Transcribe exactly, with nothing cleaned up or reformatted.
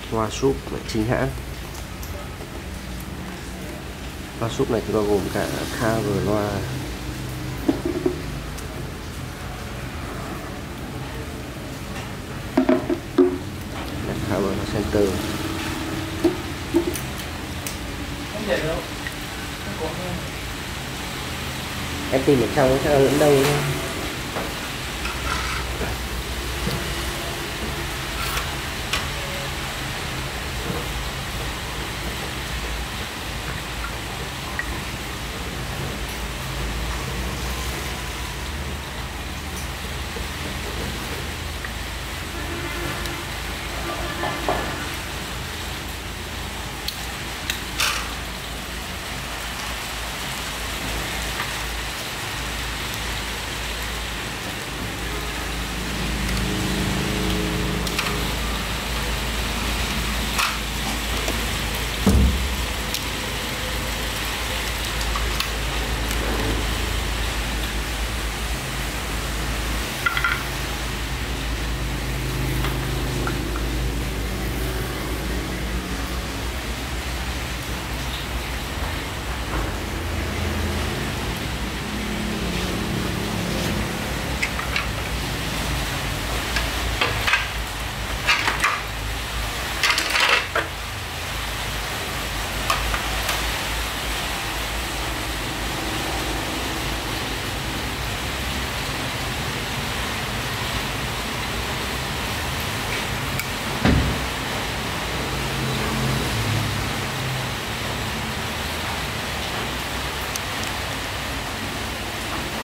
Loa súp chính hãng. Loa súp này thì bao gồm cả cover loa, cover loa center. Em tìm ở trong chắc là lẫn đâu thôi.